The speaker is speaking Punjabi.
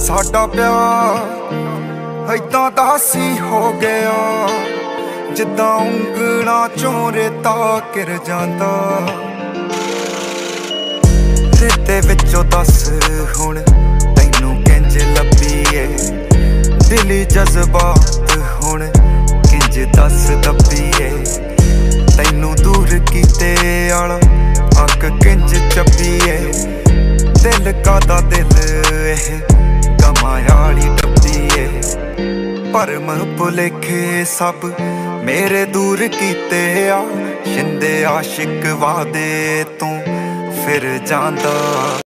ਸਾਡਾ ਪਿਆਰ ਏਦਾਂ ਦਾ ਸੀ ਹੋ ਗਿਆ ਜਿੱਦਾਂ ਉਂਗਲਾਂ ਚੋਂ ਰੇਤਾ ਗਿਰ ਜਾਂਦਾ। ਰੇਤੇ ਵਿੱਚੋਂ ਦੱਸ ਹੁਣ ਤੈਨੂੰ ਕਿੰਜ ਲੱਭੀਏ, ਦਿਲੀ ਜਜ਼ਬਾਤ ਹੁਣ ਕਿੰਜ ਦੱਸ ਦੱਬੀਏ। ਤੈਨੂੰ ਦੂਰ ਕੀਤੇ ਆਲਾ ਅੱਗ ਕਿੰਜ ਚੱਬੀਏ, ਦਿਲ ਕਾਦਾ ਦਿਲ ਇਹ ਗਮਾਂ ਆਲੀ ਡੱਬੀਏ। ਭਰਮ ਭੁਲੇਖੇ ਸਭ ਮੇਰੇ ਦੂਰ ਕੀਤੇ ਆ, ਸ਼ਿੰਦੇ ਆਸ਼ਿਕ ਵਾਦੇ ਤੂੰ ਫਿਰ ਜਾਂਦਾ।